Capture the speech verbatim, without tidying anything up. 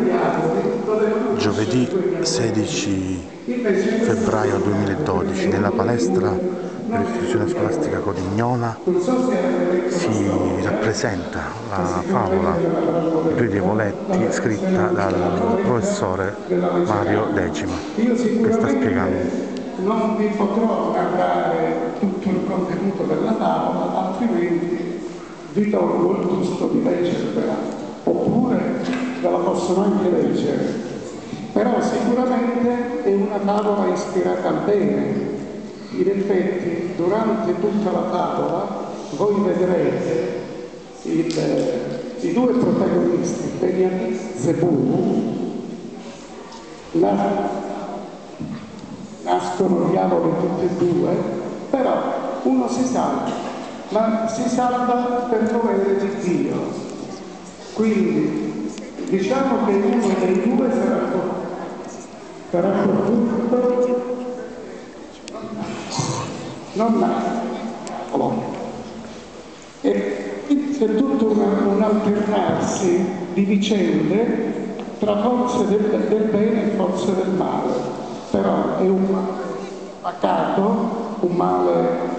Giovedì sedici febbraio duemiladodici nella palestra dell'istituzione scolastica Codignola si rappresenta la favola I due diavoletti scritta dal professore Mario Decima, che sta spiegando. Non vi potrò narrare tutto il contenuto della tavola, altrimenti vi tolgo il gusto di leggervela, oppure ve la possono anche leggere. Però sicuramente è una tavola ispirata al bene. In effetti, durante tutta la tavola, voi vedrete il, i due protagonisti, Benjamin e Zebù, la nascono diavoli tutti e due, però uno si salva, ma si salva per dovere di Dio. Quindi diciamo che uno dei due sarà, sarà corrutto, non nasce. E c'è tutto un, un alternarsi di vicende tra forze del, del bene e forze del male. Però è un male pacato, un male